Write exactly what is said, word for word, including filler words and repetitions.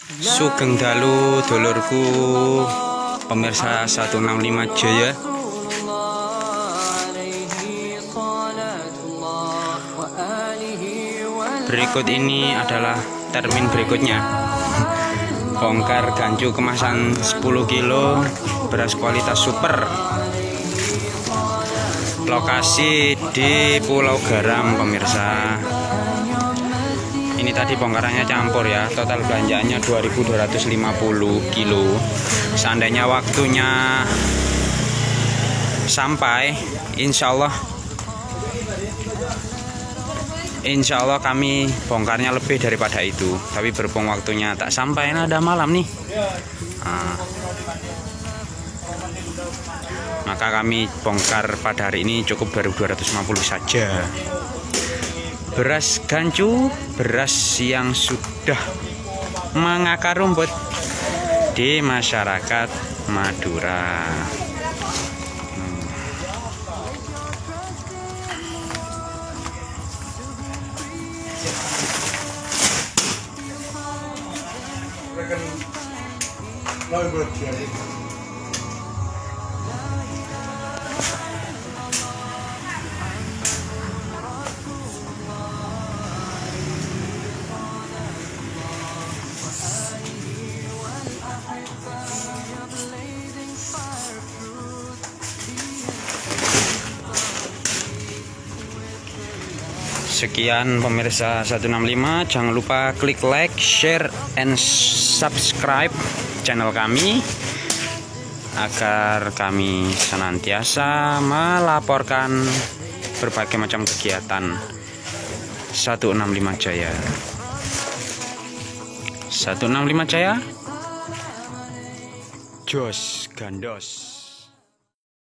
Sugeng dalu dulurku pemirsa seratus enam puluh lima Jaya. Berikut ini adalah termin berikutnya. Bongkar gancu kemasan sepuluh kilo beras kualitas super. Lokasi di Pulau Garam pemirsa. Ini tadi bongkarannya campur ya. Total belanjaannya dua ribu dua ratus lima puluh kilo. Seandainya waktunya sampai, insya Allah Insya Allah kami bongkarnya lebih daripada itu. Tapi berhubung waktunya tak sampai, nah ada malam nih. Nah, maka kami bongkar pada hari ini cukup baru dua ratus lima puluh saja. Beras gancu, beras yang sudah mengakar rumput di masyarakat Madura. Sekian pemirsa seratus enam puluh lima, jangan lupa klik like, share, and subscribe channel kami agar kami senantiasa melaporkan berbagai macam kegiatan seratus enam puluh lima Jaya. seratus enam puluh lima Jaya, jos gandos.